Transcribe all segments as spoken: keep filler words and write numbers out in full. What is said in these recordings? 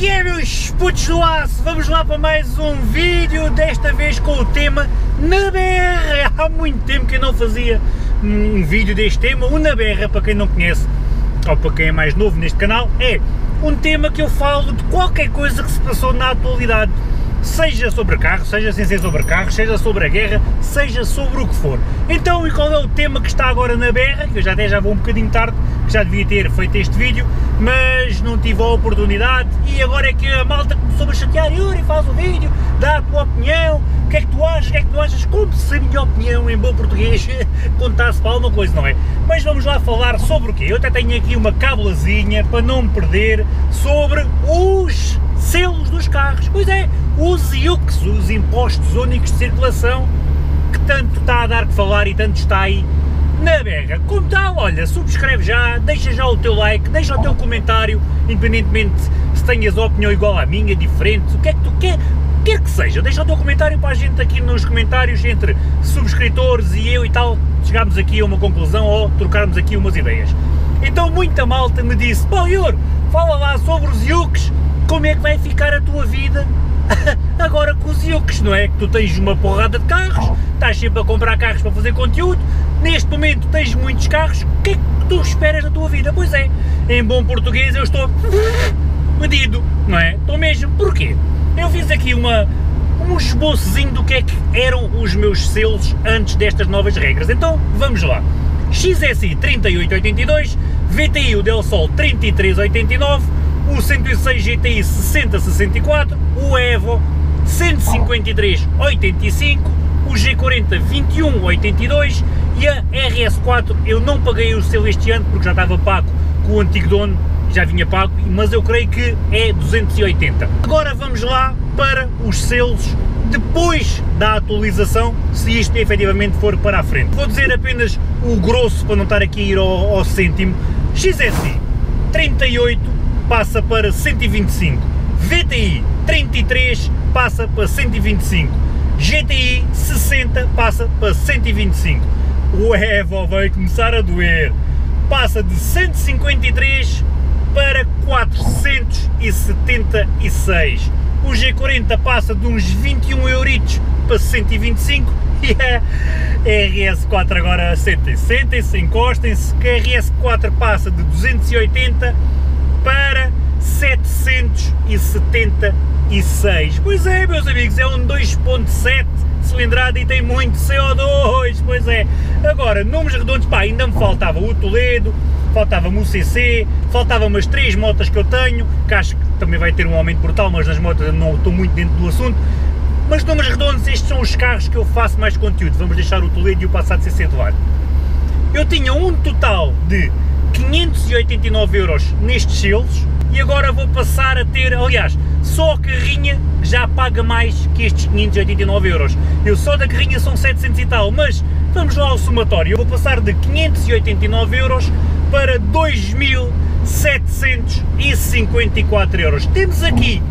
que é, meus putos do aço? Vamos lá para mais um vídeo, desta vez com o tema Na Berra. Há muito tempo que eu não fazia um vídeo deste tema. O Na Berra, para quem não conhece, ou para quem é mais novo neste canal, é um tema que eu falo de qualquer coisa que se passou na atualidade. Seja sobre carros, seja sem ser sobre carros, seja sobre a guerra, seja sobre o que for. Então, e qual é o tema que está agora na berra? Que eu já até já vou um bocadinho tarde, que já devia ter feito este vídeo, mas não tive a oportunidade e agora é que a malta começou a chatear. Yuri, faz o vídeo, dá a tua opinião, o que é que tu achas, o que é que tu achas, como se a minha opinião em bom português contasse para alguma coisa, não é? Mas vamos lá falar sobre o quê? Eu até tenho aqui uma cabulazinha para não me perder sobre os selos dos carros. Pois é, os I U Cs, os Impostos Únicos de Circulação, que tanto está a dar que falar e tanto está aí na berra. Como tal, olha, subscreve já, deixa já o teu like, deixa o teu comentário, independentemente se tenhas a opinião igual à minha, diferente, o que é que tu quer, quer que seja, deixa o teu comentário para a gente aqui nos comentários, entre subscritores e eu e tal, chegarmos aqui a uma conclusão ou trocarmos aqui umas ideias. Então muita malta me disse, pô Yuri, fala lá sobre os I U Cs, como é que vai ficar a tua vida agora com os I U Cs, não é? Que tu tens uma porrada de carros, estás sempre a comprar carros para fazer conteúdo, neste momento tens muitos carros, o que é que tu esperas da tua vida? Pois é, em bom português eu estou medido, não é? Estou mesmo, porquê? Eu fiz aqui uma, um esboçozinho do que é que eram os meus selos antes destas novas regras, então vamos lá. X S I trinta e oito oitenta e dois, V T I o Del Sol trinta e três oitenta e nove, o cento e seis G T I sessenta sessenta e quatro, o Evo cento e cinquenta e três oitenta e cinco, o G quarenta vinte e um oitenta e dois e a R S quatro eu não paguei o selo este ano porque já estava pago com o antigo dono, já vinha pago, mas eu creio que é duzentos e oitenta. Agora vamos lá para os selos depois da atualização, se isto efetivamente for para a frente. Vou dizer apenas o grosso para não estar aqui a ir ao, ao cêntimo. X S I trinta e oito passa para cento e vinte e cinco, V T I trinta e três passa para cento e vinte e cinco, G T I sessenta passa para cento e vinte e cinco, o Evo vai começar a doer, passa de cento e cinquenta e três para quatrocentos e setenta e seis, o G quarenta passa de uns vinte e um euritos para cento e vinte e cinco e a R S quatro agora sentem, sentem-se, encostem-se, que a R S quatro passa de duzentos e oitenta para setecentos e setenta e seis. Pois é, meus amigos, é um dois ponto sete cilindrada e tem muito C O dois, pois é. Agora, números redondos, pá, ainda me faltava o Toledo, faltava-me o C C, faltavam-me as três motas que eu tenho, que acho que também vai ter um aumento brutal, mas nas motas eu não estou muito dentro do assunto. Mas números redondos, estes são os carros que eu faço mais conteúdo, vamos deixar o Toledo e o Passat C C de lado. Eu tinha um total de quinhentos e oitenta e nove euros nestes selos e agora vou passar a ter, aliás, só a carrinha já paga mais que estes quinhentos e oitenta e nove euros. Eu só da carrinha são setecentos e tal, mas vamos lá ao somatório. Eu vou passar de quinhentos e oitenta e nove euros para dois mil setecentos e cinquenta e quatro euros. Temos aqui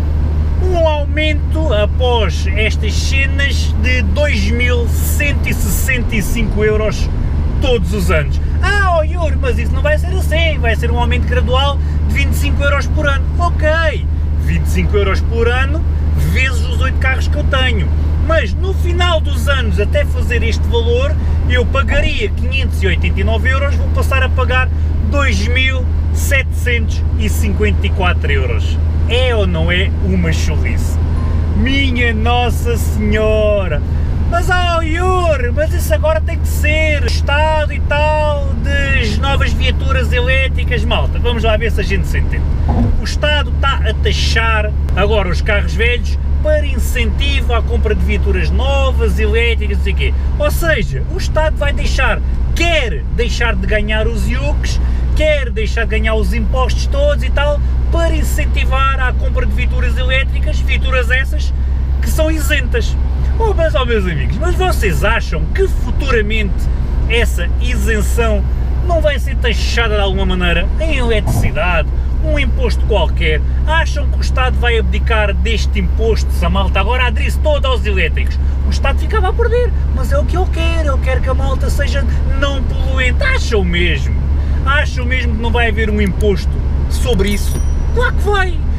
um aumento após estas cenas de dois mil cento e sessenta e cinco euros todos os anos. Ah, oh Yuri, mas isso não vai ser assim, vai ser um aumento gradual de vinte e cinco euros por ano. Ok, vinte e cinco euros por ano vezes os oito carros que eu tenho, mas no final dos anos, até fazer este valor, eu pagaria quinhentos e oitenta e nove euros, vou passar a pagar dois mil setecentos e cinquenta e quatro euros. É ou não é uma churrice? Minha Nossa Senhora! Mas oh Yuri, mas isso agora tem que ser Estado e tal, das novas viaturas elétricas, malta, vamos lá ver se a gente se entende. O Estado está a taxar agora os carros velhos para incentivo à compra de viaturas novas, elétricas, não sei o quê. Ou seja, o Estado vai deixar, quer deixar de ganhar os I U Cs, quer deixar de ganhar os impostos todos e tal, para incentivar à compra de viaturas elétricas, viaturas essas que são isentas. Oh, mas, oh, meus amigos, mas vocês acham que futuramente essa isenção não vai ser taxada de alguma maneira em eletricidade, um imposto qualquer? Acham que o Estado vai abdicar deste imposto se a malta agora aderisse toda aos elétricos? O Estado ficava a perder, mas é o que eu quero, eu quero que a malta seja não poluente. Acham mesmo? Acham mesmo que não vai haver um imposto sobre isso? Claro que vai!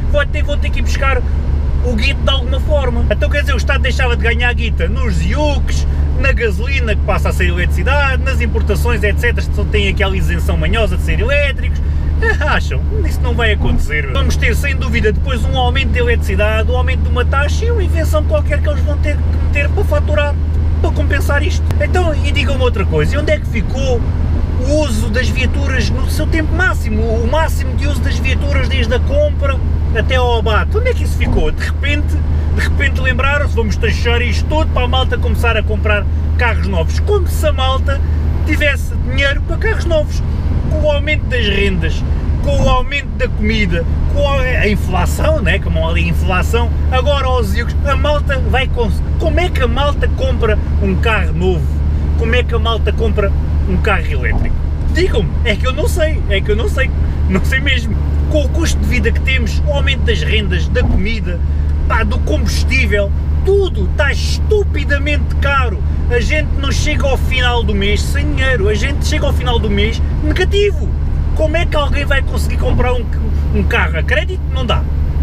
vou ter, vou ter que ir buscar o guito de alguma forma. Então quer dizer, o Estado deixava de ganhar guita nos I U Cs, na gasolina que passa a ser eletricidade, nas importações, etcétera, que têm aquela isenção manhosa de ser elétricos. Acham? Isso não vai acontecer. Vamos ter, sem dúvida, depois um aumento de eletricidade, um aumento de uma taxa e uma invenção qualquer que eles vão ter que meter para faturar, para compensar isto. Então, e digam-me outra coisa, e onde é que ficou o uso das viaturas no seu tempo máximo, o máximo de uso das viaturas desde a compra até ao abate? Onde é que isso ficou? De repente, de repente lembraram-se, vamos taxar isto tudo para a malta começar a comprar carros novos, como se a malta tivesse dinheiro para carros novos. Com o aumento das rendas, com o aumento da comida, com a inflação, né? Como ali a inflação, agora aos I U Cs, a malta vai conseguir. Como é que a malta compra um carro novo? Como é que a malta compra um carro elétrico? Digam-me, é que eu não sei, é que eu não sei, não sei mesmo. Com o custo de vida que temos, o aumento das rendas, da comida, pá, do combustível, tudo está estupidamente caro. A gente não chega ao final do mês sem dinheiro, a gente chega ao final do mês negativo. Como é que alguém vai conseguir comprar um, um carro a crédito? Não dá.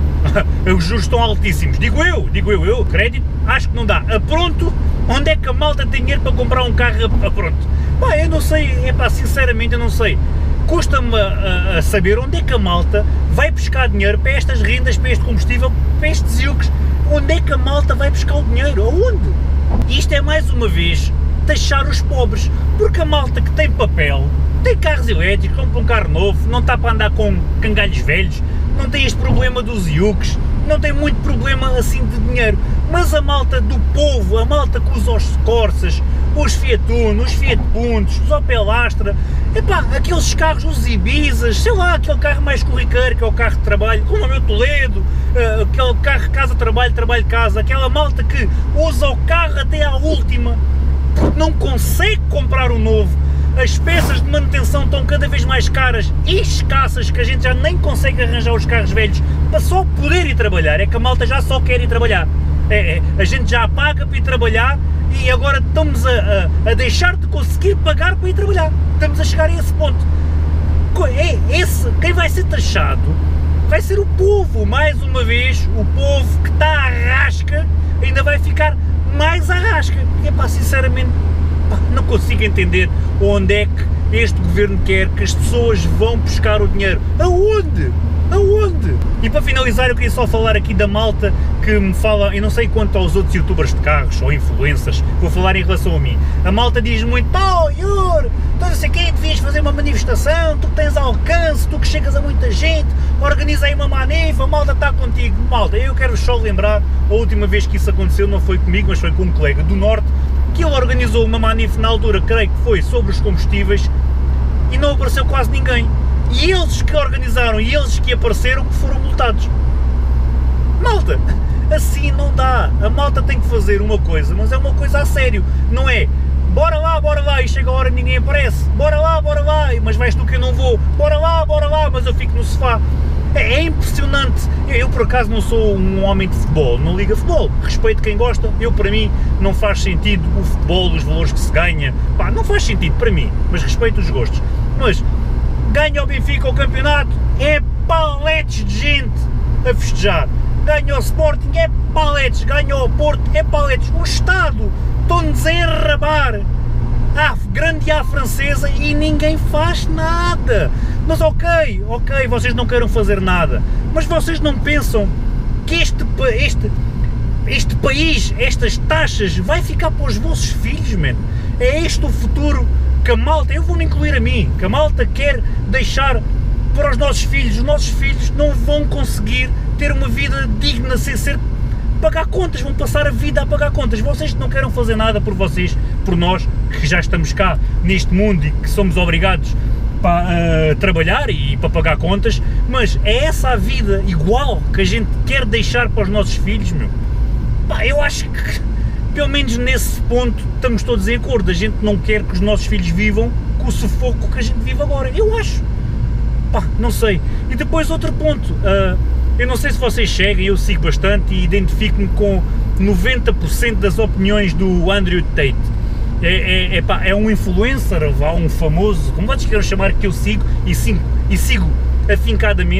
Os juros estão altíssimos, digo eu, digo eu, eu, crédito, acho que não dá. A pronto, onde é que a malta tem dinheiro para comprar um carro a, a pronto? Pá, eu não sei, é pá, sinceramente eu não sei. Custa-me a, a saber onde é que a malta vai buscar dinheiro para estas rendas, para este combustível, para estes I U Cs. Onde é que a malta vai buscar o dinheiro? Aonde? Isto é mais uma vez taxar os pobres, porque a malta que tem papel, tem carros elétricos, compra um carro novo, não está para andar com cangalhos velhos, não tem este problema dos I U Cs, não tem muito problema assim de dinheiro, mas a malta do povo, a malta que usa os Corsas, os Fiat Uno, os Fiat Puntos, os Opel Astra, epá, aqueles carros, os Ibizas, sei lá, aquele carro mais corriqueiro que é o carro de trabalho, como o meu Toledo, uh, aquele carro casa-trabalho, trabalho-casa, aquela malta que usa o carro até à última, porque não consegue comprar um novo. As peças de manutenção estão cada vez mais caras e escassas, que a gente já nem consegue arranjar os carros velhos para só poder ir trabalhar. É que a malta já só quer ir trabalhar. É, é, a gente já paga para ir trabalhar e agora estamos a, a, a deixar de conseguir pagar para ir trabalhar. Estamos a chegar a esse ponto. É, esse, quem vai ser taxado vai ser o povo, mais uma vez, o povo que está à rasca ainda vai ficar mais à rasca. É pá, sinceramente, pá, não consigo entender onde é que este governo quer que as pessoas vão buscar o dinheiro. Aonde? Aonde? E para finalizar eu queria só falar aqui da malta que me fala, eu não sei quanto aos outros youtubers de carros ou influencers, vou falar em relação a mim. A malta diz muito, pá, Iur, tu não sei quem, devias fazer uma manifestação, tu que tens alcance, tu que chegas a muita gente, organiza aí uma manifa, a malta está contigo. Malta, eu quero só lembrar, a última vez que isso aconteceu não foi comigo, mas foi com um colega do Norte, que ele organizou uma manifa na altura, creio que foi sobre os combustíveis, e não apareceu quase ninguém. E eles que organizaram e eles que apareceram que foram multados. Malta, assim não dá. A malta tem que fazer uma coisa, mas é uma coisa a sério. Não é, bora lá, bora lá, e chega a hora e ninguém aparece. Bora lá, bora lá, mas vais tu que eu não vou. Bora lá, bora lá, mas eu fico no sofá. É, é impressionante. Eu, eu, por acaso, não sou um homem de futebol, não ligo a futebol. Respeito quem gosta. Eu, para mim, não faz sentido o futebol, os valores que se ganha. Pá, não faz sentido para mim, mas respeito os gostos. Mas ganha o Benfica o campeonato, é paletes de gente a festejar. Ganha o Sporting, é paletes. Ganha o Porto, é paletes. O Estado estão-nos a enrabar à grande à francesa e ninguém faz nada. Mas ok, ok, vocês não queiram fazer nada, mas vocês não pensam que este, este, este país, estas taxas, vai ficar para os vossos filhos, man? É este o futuro que a malta, eu vou-me incluir a mim, que a malta quer deixar para os nossos filhos. Os nossos filhos não vão conseguir ter uma vida digna sem ser pagar contas, vão passar a vida a pagar contas. Vocês não querem fazer nada por vocês, por nós, que já estamos cá neste mundo e que somos obrigados para uh, trabalhar e para pagar contas, mas é essa a vida igual que a gente quer deixar para os nossos filhos, meu? Pá, eu acho que pelo menos nesse ponto estamos todos em acordo. A gente não quer que os nossos filhos vivam com o sufoco que a gente vive agora, eu acho. Pá, não sei. E depois outro ponto, uh, eu não sei se vocês seguem, eu sigo bastante e identifico-me com noventa por cento das opiniões do Andrew Tate. É, é, é, pá, é um influencer, um famoso, como vocês queiram chamar, que eu sigo e sigo, e sigo afincadamente,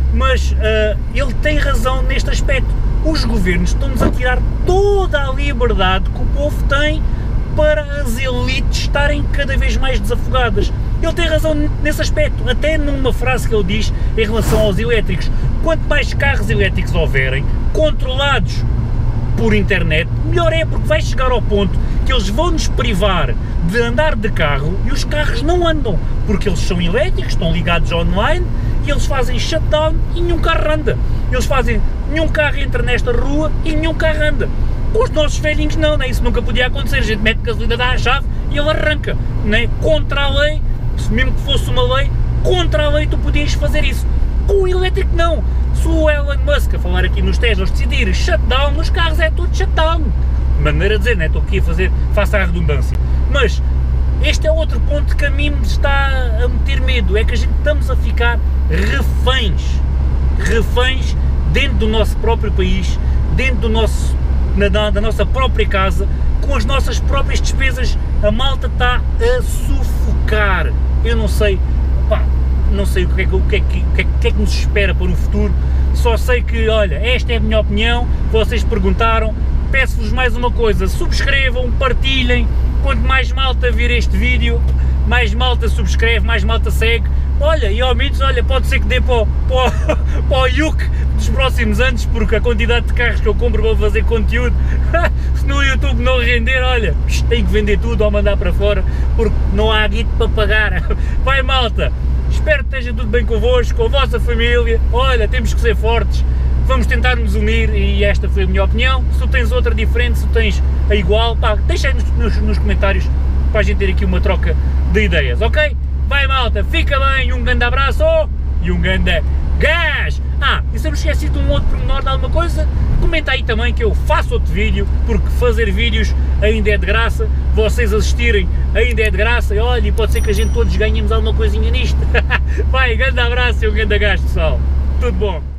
mas uh, ele tem razão neste aspecto. Os governos estão-nos a tirar toda a liberdade que o povo tem para as elites estarem cada vez mais desafogadas. Ele tem razão nesse aspecto, até numa frase que ele diz em relação aos elétricos. Quanto mais carros elétricos houverem, controlados por internet, melhor é, porque vai chegar ao ponto que eles vão nos privar de andar de carro e os carros não andam, porque eles são elétricos, estão ligados online e eles fazem shutdown e nenhum carro anda. Eles fazem, nenhum carro entra nesta rua e nenhum carro anda. Com os nossos velhinhos não, né? Isso nunca podia acontecer, a gente mete gasolina, dá a chave e ele arranca, né? Contra a lei, mesmo que fosse uma lei, contra a lei tu podias fazer isso. Com o elétrico não. Se o Elon Musk, a falar aqui nos Teslas, decidir shutdown nos carros, é tudo shutdown. De maneira a dizer, né? Estou aqui a fazer, faça a redundância. Mas este é outro ponto que a mim me está a meter medo, é que a gente estamos a ficar reféns, reféns dentro do nosso próprio país, dentro do nosso, na, da nossa própria casa, com as nossas próprias despesas. A malta está a sufocar. Eu não sei, pá, não sei o que é que, o que, é que, o que, é, o que, é que nos espera para o futuro, só sei que, olha, esta é a minha opinião, vocês perguntaram, peço-vos mais uma coisa, subscrevam, partilhem, quanto mais malta vir este vídeo, mais malta subscreve, mais malta segue, olha, e ao menos, olha, pode ser que dê para o, para, o, para o I U C dos próximos anos, porque a quantidade de carros que eu compro vou fazer conteúdo, se no YouTube não render, olha, tem que vender tudo ou mandar para fora, porque não há guito para pagar. Vai malta, espero que esteja tudo bem convosco, com a vossa família, olha, temos que ser fortes, vamos tentar nos unir e esta foi a minha opinião. Se tu tens outra diferente, se tu tens a igual, pá, deixa aí nos, nos, nos comentários para a gente ter aqui uma troca de ideias, ok? Vai malta, fica bem, um grande abraço e um grande gás! Ah, e se eu me esqueci de um outro pormenor de alguma coisa, comenta aí também que eu faço outro vídeo, porque fazer vídeos ainda é de graça, vocês assistirem ainda é de graça, e olha, pode ser que a gente todos ganhemos alguma coisinha nisto. Vai, grande abraço e um grande gás, pessoal, tudo bom!